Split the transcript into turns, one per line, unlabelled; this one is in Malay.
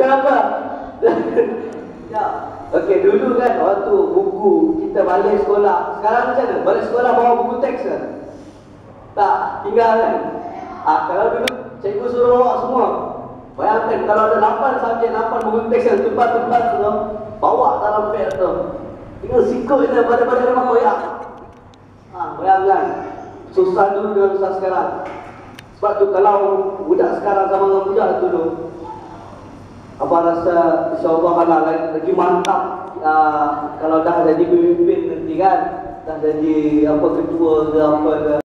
Kenapa? Ya. Okey, dulu kan waktu buku kita balik sekolah. Sekarang macam mana? Balik sekolah bawa buku teks kan? Tak, tinggal kan? Kalau dulu cikgu suruh bawa semua. Bayangkan kalau ada 8 subjek, 8 buku teks yang tebal-tebal tu, bawa dalam beg tu. Tinggal sikut je pada rumah koyak. Bayangkan. Susah dulu dengan susah sekarang. Sebab tu kalau budak sekarang sama dengan budak dulu, apa rasa insyaAllah halal lagi mantap. Kalau dah jadi pemimpin nanti kan, dah jadi apa ketua ke apa ke.